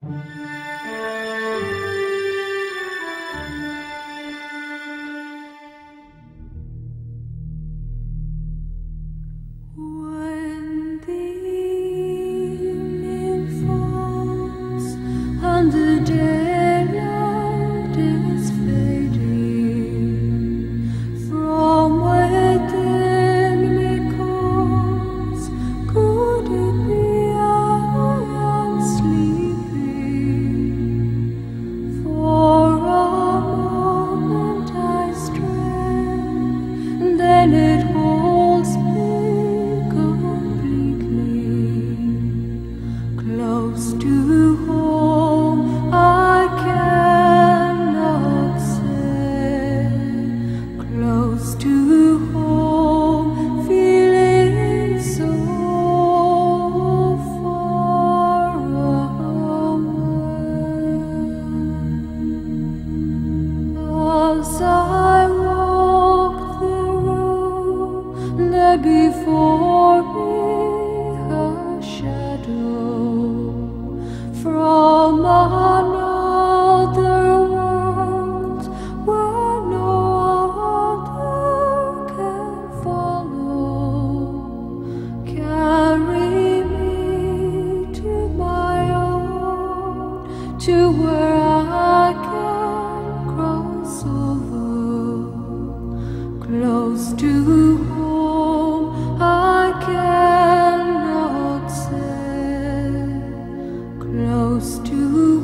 When the evening falls and the daylight is fading, from within me calls, could it be I am sleeping? For a moment I stray, and then it holds me close to home. I cannot say, close to home, feeling so far away. As I walk the road, there before me from another world where no other can follow. Carry me to my own, to where I can cross over. Close to home, I cannot say, close to